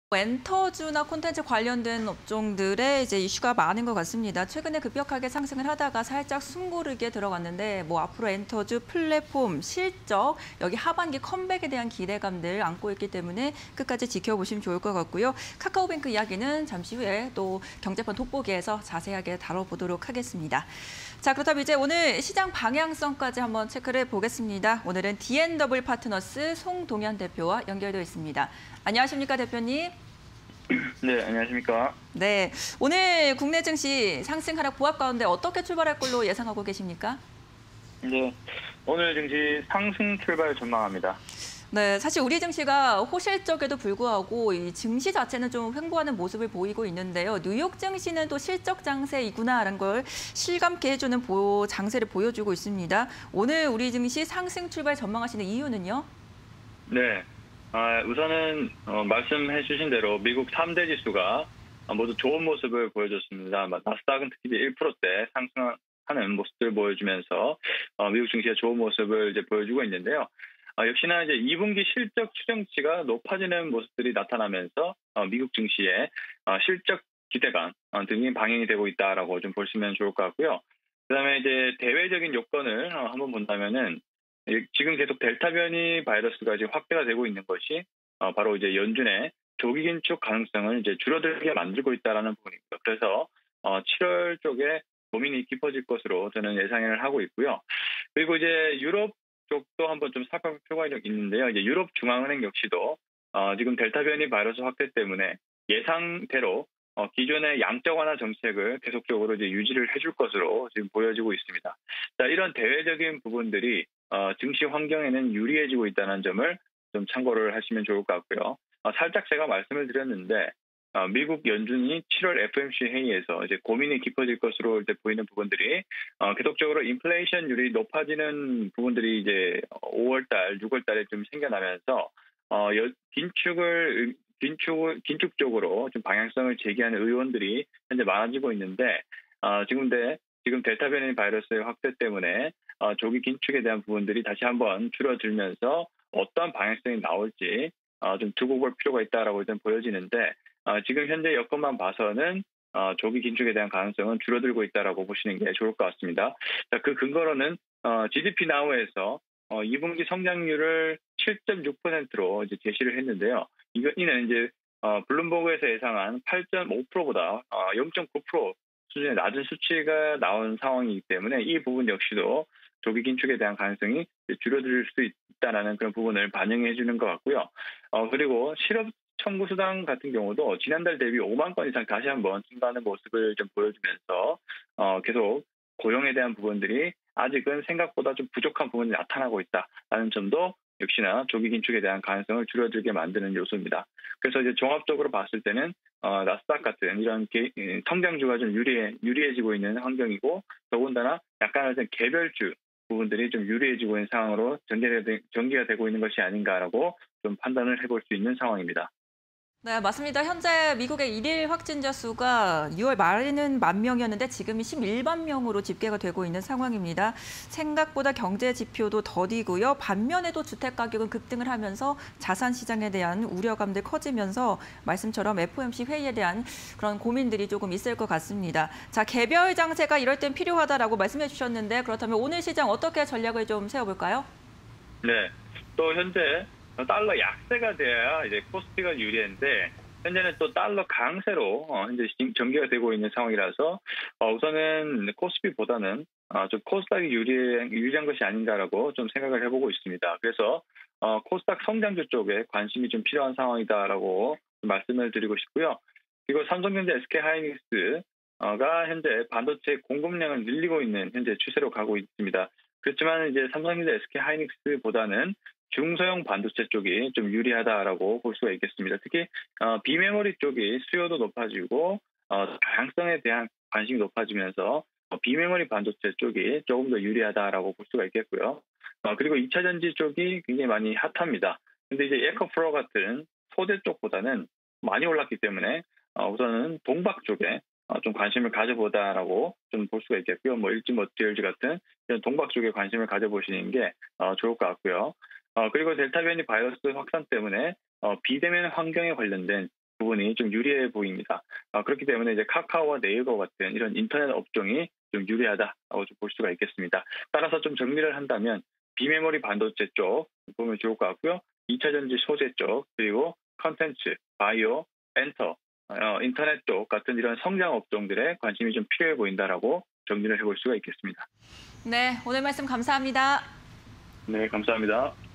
엔터주나 콘텐츠 관련된 업종들의 이제 이슈가 많은 것 같습니다. 최근에 급격하게 상승을 하다가 살짝 숨고르게 들어갔는데 뭐 앞으로 엔터주 플랫폼 실적 여기 하반기 컴백에 대한 기대감들 안고 있기 때문에 끝까지 지켜보시면 좋을 것 같고요. 카카오뱅크 이야기는 잠시 후에 또 경제판 돋보기에서 자세하게 다뤄보도록 하겠습니다. 자, 그렇다면 이제 오늘 시장 방향성까지 한번 체크를 해보겠습니다. 오늘은 D&W 파트너스 송동현 대표와 연결되어 있습니다. 안녕하십니까, 대표님? 네, 안녕하십니까. 네, 오늘 국내 증시 상승 하락 보합 가운데 어떻게 출발할 걸로 예상하고 계십니까? 네, 오늘 증시 상승 출발 전망합니다. 네, 사실 우리 증시가 호실적에도 불구하고 이 증시 자체는 좀 횡보하는 모습을 보이고 있는데요. 뉴욕 증시는 또 실적 장세이구나라는 걸 실감케 해주는 장세를 보여주고 있습니다. 오늘 우리 증시 상승 출발 전망하시는 이유는요? 네, 우선은 말씀해 주신 대로 미국 3대 지수가 모두 좋은 모습을 보여줬습니다. 나스닥은 특히 이제 1%대 상승하는 모습을 보여주면서 미국 증시의 좋은 모습을 이제 보여주고 있는데요. 역시나 이제 2분기 실적 추정치가 높아지는 모습들이 나타나면서 미국 증시의 실적 기대감 등이 방영이 되고 있다라고 좀 보시면 좋을 것 같고요. 그다음에 이제 대외적인 요건을 한번 본다면은 지금 계속 델타 변이 바이러스가 지금 확대가 되고 있는 것이 바로 이제 연준의 조기 긴축 가능성을 이제 줄어들게 만들고 있다라는 부분입니다. 그래서 7월 쪽에 고민이 깊어질 것으로 저는 예상을 하고 있고요. 그리고 이제 유럽 쪽도 한번 좀 살펴볼 필요가 있는데요. 이제 유럽 중앙은행 역시도 지금 델타 변이 바이러스 확대 때문에 예상대로 기존의 양적 완화 정책을 계속적으로 이제 유지를 해줄 것으로 지금 보여지고 있습니다. 자, 이런 대외적인 부분들이 증시 환경에는 유리해지고 있다는 점을 좀 참고를 하시면 좋을 것 같고요. 살짝 제가 말씀을 드렸는데 미국 연준이 7월 FOMC 회의에서 이제 고민이 깊어질 것으로 이제 보이는 부분들이 계속적으로 인플레이션율이 높아지는 부분들이 이제 5월달, 6월달에 좀 생겨나면서 긴축 쪽으로 좀 방향성을 제기하는 의원들이 현재 많아지고 있는데 지금 델타 변이 바이러스의 확대 때문에 조기 긴축에 대한 부분들이 다시 한번 줄어들면서 어떠한 방향성이 나올지 좀 두고 볼 필요가 있다라고 일단 보여지는데 지금 현재 여건만 봐서는 조기 긴축에 대한 가능성은 줄어들고 있다라고 보시는 게 좋을 것 같습니다. 자, 그 근거로는 GDP 나우에서 2분기 성장률을 7.6%로 이제 제시를 했는데요. 이는 이제 블룸버그에서 예상한 8.5%보다 0.9% 수준의 낮은 수치가 나온 상황이기 때문에 이 부분 역시도 조기 긴축에 대한 가능성이 줄어들 수 있다는 그런 부분을 반영해 주는 것 같고요. 그리고 실업 청구 수당 같은 경우도 지난달 대비 5만 건 이상 다시 한번 증가하는 모습을 좀 보여주면서 계속 고용에 대한 부분들이 아직은 생각보다 좀 부족한 부분이 나타나고 있다라는 점도 역시나 조기 긴축에 대한 가능성을 줄어들게 만드는 요소입니다. 그래서 이제 종합적으로 봤을 때는 나스닥 같은 이런 성장주가 좀 유리해지고 있는 환경이고 더군다나 약간은 개별주 부분들이 좀 유리해지고 있는 상황으로 전개가 되고 있는 것이 아닌가라고 좀 판단을 해볼 수 있는 상황입니다. 네, 맞습니다. 현재 미국의 일일 확진자 수가 6월 말에는 10,000명이었는데 지금이 11만 명으로 집계가 되고 있는 상황입니다. 생각보다 경제 지표도 더디고요. 반면에도 주택 가격은 급등을 하면서 자산 시장에 대한 우려감들 커지면서 말씀처럼 FOMC 회의에 대한 그런 고민들이 조금 있을 것 같습니다. 자, 개별 장세가 이럴 땐 필요하다라고 말씀해 주셨는데 그렇다면 오늘 시장 어떻게 전략을 좀 세워볼까요? 네. 또 현재 달러 약세가 돼야 이제 코스피가 유리한데 현재는 또 달러 강세로 현재 전개가 되고 있는 상황이라서 우선은 코스피보다는 좀 코스닥이 유리한 것이 아닌가라고 좀 생각을 해보고 있습니다. 그래서 코스닥 성장주 쪽에 관심이 좀 필요한 상황이다라고 말씀을 드리고 싶고요. 그리고 삼성전자, SK하이닉스가 현재 반도체 공급량을 늘리고 있는 현재 추세로 가고 있습니다. 그렇지만 이제 삼성전자, SK하이닉스보다는 중소형 반도체 쪽이 좀 유리하다라고 볼 수가 있겠습니다. 특히 비메모리 쪽이 수요도 높아지고 다양성에 대한 관심이 높아지면서 비메모리 반도체 쪽이 조금 더 유리하다라고 볼 수가 있겠고요. 그리고 2차 전지 쪽이 굉장히 많이 핫합니다. 근데 이제 에커프로 같은 소재 쪽보다는 많이 올랐기 때문에 우선은 동박 쪽에 좀 관심을 가져보다라고 좀 볼 수가 있겠고요. 뭐 일지머티리얼즈 같은 이런 동박 쪽에 관심을 가져보시는 게 좋을 것 같고요. 그리고 델타 변이 바이러스 확산 때문에 비대면 환경에 관련된 부분이 좀 유리해 보입니다. 그렇기 때문에 이제 카카오와 네이버 같은 이런 인터넷 업종이 좀 유리하다고 좀 볼 수가 있겠습니다. 따라서 좀 정리를 한다면 비메모리 반도체 쪽 보면 좋을 것 같고요. 2차 전지 소재 쪽, 그리고 컨텐츠, 바이오, 엔터, 인터넷 쪽 같은 이런 성장 업종들에 관심이 좀 필요해 보인다라고 정리를 해볼 수가 있겠습니다. 네, 오늘 말씀 감사합니다. 네, 감사합니다.